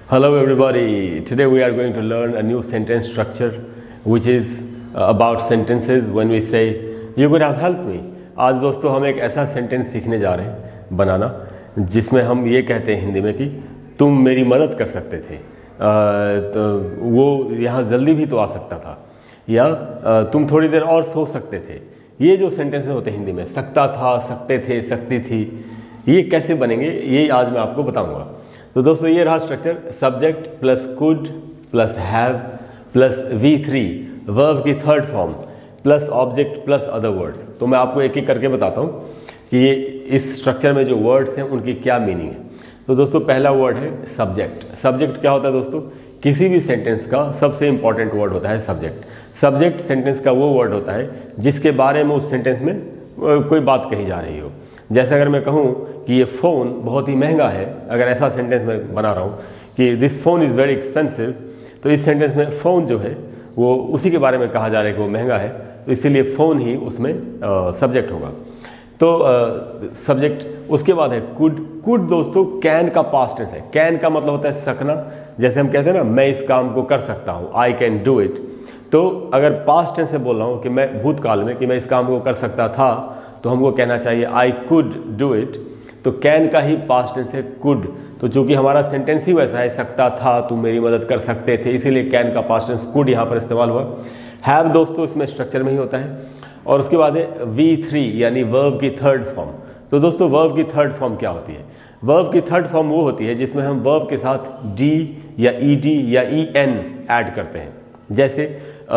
Hello everybody. Today we are going to learn a new sentence structure which is about sentences when we say you could have helped me. आज दोस्तों हम एक ऐसा sentence सीखने जा रहे हैं बनाना जिसमें हम ये कहते हैं हिंदी में कि तुम मेरी मदद कर सकते थे। तो वो यहाँ जल्दी भी तो आ सकता था, या तुम थोड़ी देर और सो सकते थे। ये जो सेंटेंसेस होते हैं हिंदी में, सकता था, सकते थे, सकती थी, ये कैसे बनेंगे ये आज मैं आपको बताऊंगा। तो दोस्तों ये रहा structure, subject plus could plus have plus V3 verb की third form plus object plus other words. तो मैं आपको एक एक करके बताता हूँ कि ये इस स्ट्रक्चर में जो वर्ड्स हैं उनकी क्या मीनिंग है। तो दोस्तों पहला वर्ड है सब्जेक्ट। सब्जेक्ट क्या होता है दोस्तों? किसी भी सेंटेंस का सबसे इंपॉर्टेंट वर्ड होता है सब्जेक्ट। सब्जेक्ट सेंटेंस का वो वर्ड होता है जिसके बारे में उस सेंटेंस में कोई बात कही जा रही हो। जैसे अगर मैं कहूँ कि ये फ़ोन बहुत ही महंगा है, अगर ऐसा सेंटेंस मैं बना रहा हूँ कि this phone is very expensive, तो इस सेंटेंस में फ़ोन जो है वो उसी के बारे में कहा जा रहा है कि वो महंगा है, तो इसीलिए फ़ोन ही उसमें सब्जेक्ट होगा। तो सब्जेक्ट, उसके बाद है कुड। कुड दोस्तों कैन का पास्ट टेंस है। कैन का मतलब होता है सकना। जैसे हम कहते हैं ना, मैं इस काम को कर सकता हूँ, आई कैन डू इट। तो अगर पास्ट टेंस से बोल रहा हूँ कि मैं भूतकाल में कि मैं इस काम को कर सकता था, तो हमको कहना चाहिए आई कुड डू इट। तो कैन का ही पास्ट टेंस है कुड। तो चूंकि हमारा सेंटेंस ही वैसा है, सकता था, तुम मेरी मदद कर सकते थे, इसीलिए कैन का पास्ट टेंस कुड यहाँ पर इस्तेमाल हुआ। हैव दोस्तों इसमें स्ट्रक्चर में ही होता है। और उसके बाद है V3 यानी वर्ब की थर्ड फॉर्म। तो दोस्तों वर्ब की थर्ड फॉर्म क्या होती है? वर्ब की थर्ड फॉर्म वो होती है जिसमें हम वर्ब के साथ D या ED या EN ऐड करते हैं। जैसे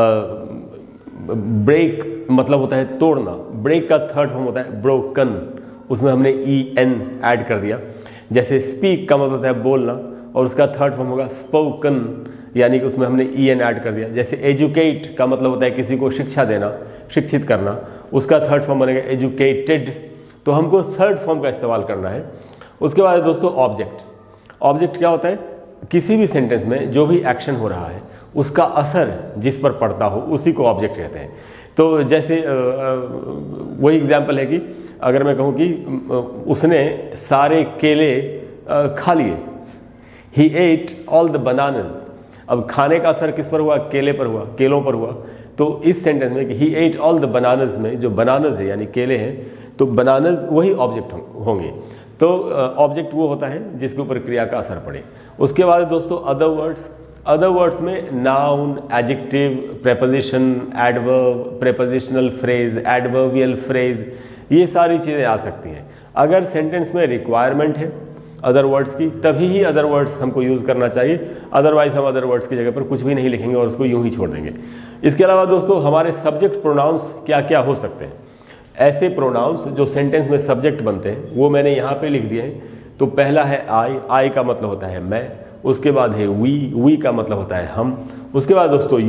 ब्रेक मतलब होता है तोड़ना, ब्रेक का थर्ड फॉर्म होता है ब्रोकन, उसमें हमने EN ऐड कर दिया। जैसे स्पीक का मतलब होता है बोलना, और उसका थर्ड फॉर्म होगा स्पोकन, यानी कि उसमें हमने EN ऐड कर दिया। जैसे एजुकेट का मतलब होता है किसी को शिक्षा देना, शिक्षित करना, उसका थर्ड फॉर्म बनेगा एजुकेटेड। तो हमको थर्ड फॉर्म का इस्तेमाल करना है। उसके बाद दोस्तों ऑब्जेक्ट। ऑब्जेक्ट क्या होता है? किसी भी सेंटेंस में जो भी एक्शन हो रहा है उसका असर जिस पर पड़ता हो उसी को ऑब्जेक्ट कहते हैं। तो जैसे वही एग्जाम्पल है कि अगर मैं कहूँ कि उसने सारे केले खा लिए, he ate all the bananas. अब खाने का असर किस पर हुआ? केले पर हुआ, केलों पर हुआ। तो इस सेंटेंस में कि he ate all the bananas में जो बनानास है यानी केले हैं, तो बनानास वही ऑब्जेक्ट होंगे। तो ऑब्जेक्ट वो होता है जिसके ऊपर क्रिया का असर पड़े। उसके बाद दोस्तों अदर वर्ड्स। अदर वर्ड्स में noun, adjective, preposition, adverb, prepositional phrase, adverbial phrase, ये सारी चीज़ें आ सकती हैं। अगर सेंटेंस में रिक्वायरमेंट है अदर वर्ड्स की, तभी ही अदर वर्ड्स हमको यूज़ करना चाहिए। अदरवाइज हम अदर वर्ड्स की जगह पर कुछ भी नहीं लिखेंगे और उसको यूं ही छोड़ देंगे। इसके अलावा दोस्तों हमारे सब्जेक्ट प्रोनाउंस क्या क्या हो सकते हैं? ऐसे प्रोनाउंस जो सेंटेंस में सब्जेक्ट बनते हैं वो मैंने यहाँ पे लिख दिए हैं। तो पहला है आई। आई का मतलब होता है मैं। उसके बाद है वी का मतलब होता है हम। उसके बाद दोस्तों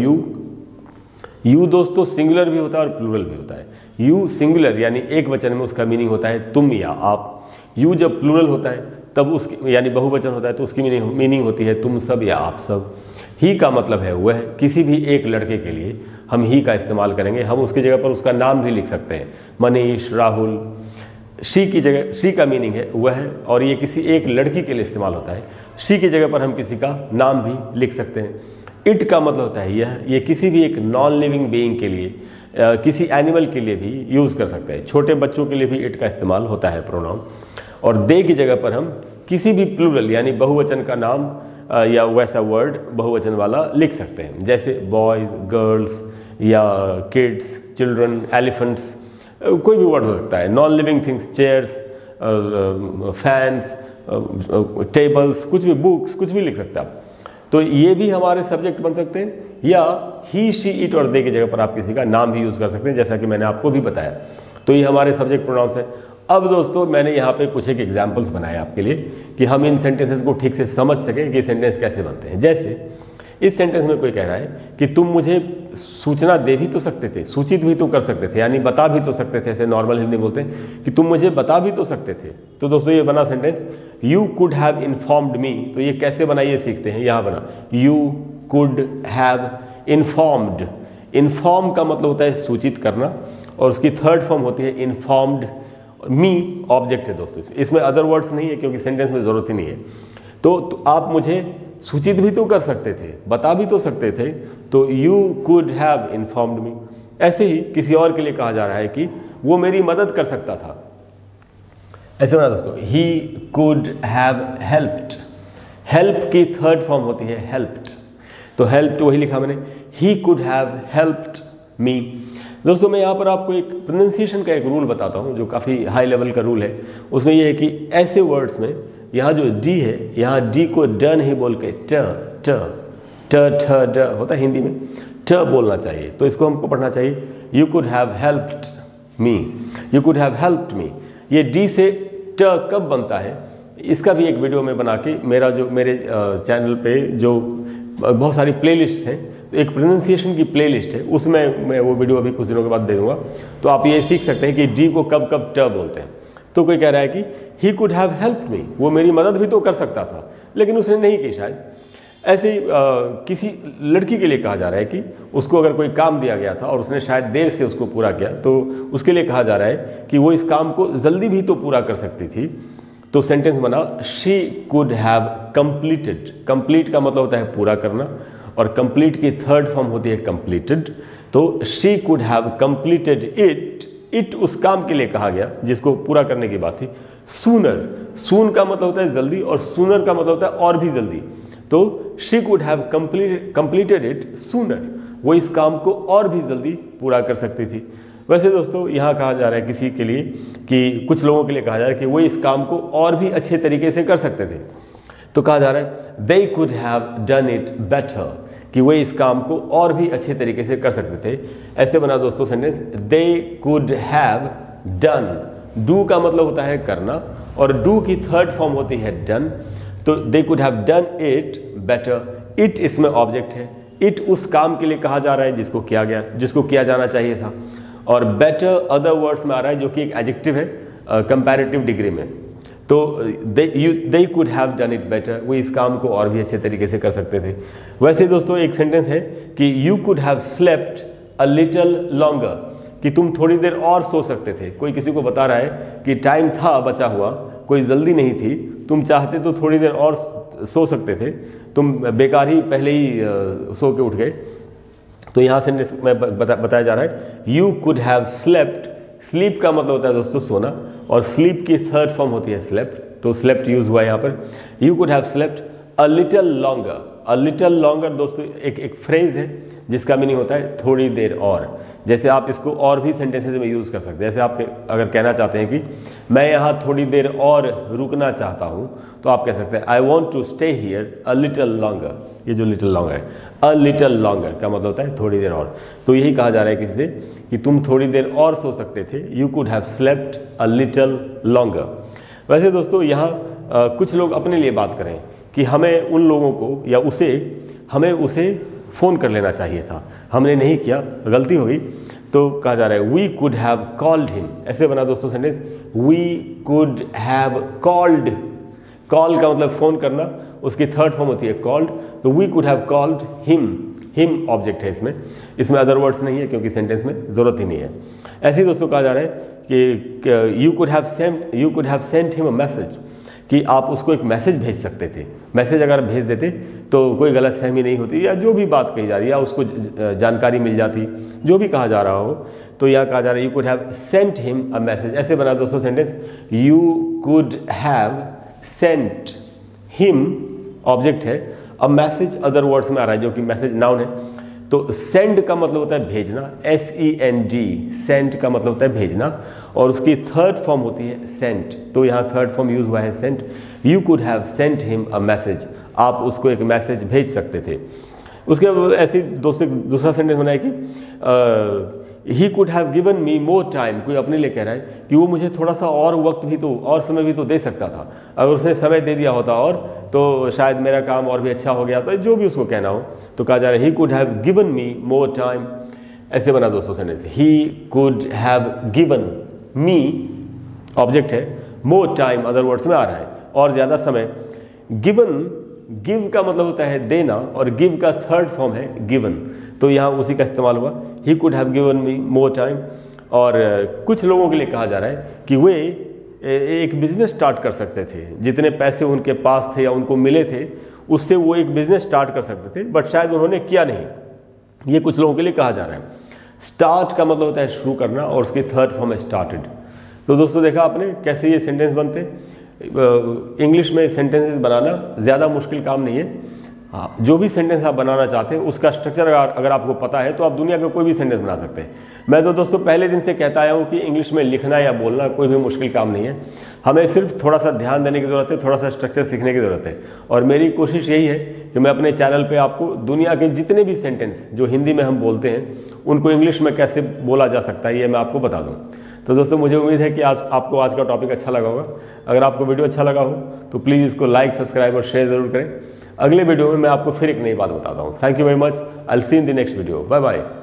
यू दोस्तों सिंगुलर भी होता है और प्लूरल भी होता है। यू सिंगुलर यानी एक वचन में उसका मीनिंग होता है तुम या आप। यू जब प्लूरल होता है तब उसकी यानी बहुवचन होता है तो उसकी मीनिंग होती है तुम सब या आप सब। ही का मतलब है वह। किसी भी एक लड़के के लिए हम ही का इस्तेमाल करेंगे। हम उसकी जगह पर उसका नाम भी लिख सकते हैं, मनीष, राहुल। शी की जगह, शी का मीनिंग है वह, और ये किसी एक लड़की के लिए इस्तेमाल होता है। शी की जगह पर हम किसी का नाम भी लिख सकते हैं। इट का मतलब होता है यह। ये किसी भी एक नॉन लिविंग बीइंग के लिए, किसी एनिमल के लिए भी यूज़ कर सकते हैं। छोटे बच्चों के लिए भी इट का इस्तेमाल होता है प्रोनाउन। और दे की जगह पर हम किसी भी प्लूरल यानी बहुवचन का नाम या वैसा वर्ड बहुवचन वाला लिख सकते हैं। जैसे बॉयज़, गर्ल्स या किड्स, चिल्ड्रन, एलिफेंट्स, कोई भी वर्ड हो सकता है। Non living things, chairs, fans, tables, कुछ भी, बुक्स, कुछ भी लिख सकते हैं आप। तो ये भी हमारे सब्जेक्ट बन सकते हैं। या ही, शी, इट और दे की जगह पर आप किसी का नाम भी यूज़ कर सकते हैं, जैसा कि मैंने आपको भी बताया। तो ये हमारे सब्जेक्ट प्रोनाउंस हैं। अब दोस्तों मैंने यहाँ पे कुछ एक एग्जाम्पल्स बनाए आपके लिए कि हम इन सेंटेंसेस को ठीक से समझ सकें कि सेंटेंस कैसे बनते हैं। जैसे इस सेंटेंस में कोई कह रहा है कि तुम मुझे सूचना दे भी तो सकते थे, सूचित भी तो कर सकते थे, यानी बता भी तो सकते थे। ऐसे नॉर्मल हिंदी बोलते हैं कि तुम मुझे बता भी तो सकते थे। तो दोस्तों ये बना sentence you could have informed me. तो ये कैसे बना ये सीखते हैं। यहाँ बना you could have informed. Inform का मतलब होता है सूचित करना, और उसकी थर्ड फॉर्म होती है इन्फॉर्म्ड। मी ऑब्जेक्ट है दोस्तों, इसमें अदर वर्ड्स नहीं है क्योंकि सेंटेंस में ज़रूरत ही नहीं है। तो आप मुझे सूचित भी तो कर सकते थे, बता भी तो सकते थे, तो you could have informed me. ऐसे ही किसी और के लिए कहा जा रहा है कि वो मेरी मदद कर सकता था। ऐसे बना दोस्तों, he could have helped. Help की थर्ड फॉर्म होती है हेल्प्ड, तो हेल्प्ड वही लिखा मैंने, he could have helped me. दोस्तों मैं यहाँ पर आपको एक प्रोनाउंसिएशन का एक रूल बताता हूँ जो काफ़ी हाई लेवल का रूल है। उसमें यह है कि ऐसे वर्ड्स में यहाँ जो डी है, यहाँ डी को ड नहीं बोल के ट ट ट ठ ड होता है हिंदी में, ट बोलना चाहिए। तो इसको हमको पढ़ना चाहिए, you could have helped me, you could have helped me. ये डी से ट कब बनता है इसका भी एक वीडियो में बना के मेरे चैनल पे जो बहुत सारी प्लेलिस्ट्स हैं, एक प्रोनाउंसिएशन की प्लेलिस्ट है, उसमें मैं वो वीडियो अभी कुछ दिनों के बाद दे दूंगा। तो आप ये सीख सकते हैं कि डी को कब कब ट बोलते हैं। तो कोई कह रहा है कि he could have helped me, वो मेरी मदद भी तो कर सकता था लेकिन उसने नहीं की शायद। ऐसे ही किसी लड़की के लिए कहा जा रहा है कि उसको अगर कोई काम दिया गया था और उसने शायद देर से उसको पूरा किया, तो उसके लिए कहा जा रहा है कि वो इस काम को जल्दी भी तो पूरा कर सकती थी। तो सेंटेंस बना, she could have completed. Complete का मतलब होता है पूरा करना, और कंप्लीट की थर्ड फॉर्म होती है कंप्लीटेड। तो she could have completed it. It उस काम के लिए कहा गया जिसको पूरा करने की बात थी। सूनर, सून का मतलब होता है जल्दी, और सूनर का मतलब होता है और भी जल्दी। तो she could have completed it sooner, वो इस काम को और भी जल्दी पूरा कर सकती थी। वैसे दोस्तों यहाँ कहा जा रहा है किसी के लिए कि कुछ लोगों के लिए कहा जा रहा है कि वो इस काम को और भी अच्छे तरीके से कर सकते थे। तो कहा जा रहा है they could have done it better, कि वे इस काम को और भी अच्छे तरीके से कर सकते थे। ऐसे बना दोस्तों sentence, they could have done. Do का मतलब होता है करना, और डू की थर्ड फॉर्म होती है डन। तो they could have done it better. It इसमें ऑब्जेक्ट है, इट उस काम के लिए कहा जा रहा है जिसको किया जाना चाहिए था। और बेटर अदर वर्ड्स में आ रहा है जो कि एक एडजेक्टिव है कंपैरेटिव डिग्री में। तो they could have done it better, वो इस काम को और भी अच्छे तरीके से कर सकते थे। वैसे दोस्तों एक सेंटेंस है कि you could have slept a little longer, कि तुम थोड़ी देर और सो सकते थे। कोई किसी को बता रहा है कि टाइम था बचा हुआ, कोई जल्दी नहीं थी, तुम चाहते तो थोड़ी देर और सो सकते थे, तुम बेकार ही पहले ही सो के उठ गए। तो यहाँ सेंटेंस में बताया जा रहा है you could have slept. Sleep का मतलब होता है दोस्तों सोना, और स्लीप की थर्ड फॉर्म होती है स्लेप्ट, तो स्लेप्ट यूज हुआ है यहाँ पर। You could have slept a little longer. A little longer दोस्तों एक फ्रेज है जिसका मीनिंग होता है थोड़ी देर और। जैसे आप इसको और भी सेंटेंसेज में यूज़ कर सकते हैं। जैसे आप अगर कहना चाहते हैं कि मैं यहाँ थोड़ी देर और रुकना चाहता हूँ, तो आप कह सकते हैं I want to stay here a little longer. ये जो लिटल लॉन्गर है, अ लिटल लॉन्गर का मतलब होता है थोड़ी देर और। तो यही कहा जा रहा है किसी से कि तुम थोड़ी देर और सो सकते थे, you could have slept a little longer. वैसे दोस्तों यहाँ कुछ लोग अपने लिए बात करें कि हमें उन लोगों को या हमें उसे फ़ोन कर लेना चाहिए था, हमने नहीं किया, गलती हो गई। तो कहा जा रहा है we could have called him. ऐसे बना दोस्तों sentence, we could have called. Call का मतलब फ़ोन करना, उसकी थर्ड फॉर्म होती है कॉल्ड। तो we could have called him. Him object है इसमें अदर वर्ड्स नहीं है क्योंकि सेंटेंस में ज़रूरत ही नहीं है। ऐसे ही दोस्तों कहा जा रहा है कि you could have sent him a message, कि आप उसको एक मैसेज भेज सकते थे। मैसेज अगर भेज देते तो कोई गलतफहमी नहीं होती, या जो भी बात कही जा रही है या उसको जानकारी मिल जाती, जो भी कहा जा रहा हो। तो यहाँ कहा जा रहा है you could have sent him a message. ऐसे बना दोस्तों sentence, you could have sent him object है, अ मैसेज अदर वर्ड्स में आ रहा है जो कि मैसेज नाउन है। तो सेंड का मतलब होता है भेजना, SEND। सेंड का मतलब होता है भेजना, और उसकी थर्ड फॉर्म होती है सेंट। तो यहाँ थर्ड फॉर्म यूज हुआ है sent. You could have sent him a message, आप उसको एक मैसेज भेज सकते थे। उसके बाद ऐसे दूसरा सेंटेंस बनाया कि he could have given me more time. कोई अपने लिए कह रहा है कि वो मुझे थोड़ा सा और वक्त भी तो और समय भी तो दे सकता था, अगर उसने समय दे दिया होता और तो शायद मेरा काम और भी अच्छा हो गया। तो जो भी उसको कहना हो, तो कहा जा रहा है he could have given me more time. ऐसे बना दोस्तों sentence, he could have given me object है, मोर टाइम अदर वर्ड्स में आ रहा है और ज़्यादा समय। गिवन, गिव का मतलब होता है देना, और गिव का थर्ड फॉर्म है गिवन। तो यहाँ उसी का इस्तेमाल हुआ, he could have given me more time. और कुछ लोगों के लिए कहा जा रहा है कि वे एक बिजनेस स्टार्ट कर सकते थे, जितने पैसे उनके पास थे या उनको मिले थे उससे वो एक बिजनेस स्टार्ट कर सकते थे, बट शायद उन्होंने किया नहीं। ये कुछ लोगों के लिए कहा जा रहा है। स्टार्ट का मतलब होता है शुरू करना, और उसकी थर्ड फॉर्म है स्टार्टेड। तो दोस्तों देखा आपने कैसे ये सेंटेंस बनते हैं। इंग्लिश में सेंटेंसेस बनाना ज़्यादा मुश्किल काम नहीं है। हाँ, जो भी सेंटेंस आप बनाना चाहते हैं उसका स्ट्रक्चर अगर आपको पता है तो आप दुनिया का कोई भी सेंटेंस बना सकते हैं। मैं तो दोस्तों पहले दिन से कहता आया हूँ कि इंग्लिश में लिखना या बोलना कोई भी मुश्किल काम नहीं है, हमें सिर्फ थोड़ा सा ध्यान देने की ज़रूरत है, थोड़ा सा स्ट्रक्चर सीखने की ज़रूरत है। और मेरी कोशिश यही है कि मैं अपने चैनल पर आपको दुनिया के जितने भी सेंटेंस जो हिंदी में हम बोलते हैं उनको इंग्लिश में कैसे बोला जा सकता है ये मैं आपको बता दूँ। तो दोस्तों मुझे उम्मीद है कि आपको आज का टॉपिक अच्छा लगा होगा। अगर आपको वीडियो अच्छा लगा हो तो प्लीज़ इसको लाइक, सब्सक्राइब और शेयर ज़रूर करें। अगले वीडियो में मैं आपको फिर एक नई बात बताता हूँ। Thank you very much. I will see in the next video. Bye bye.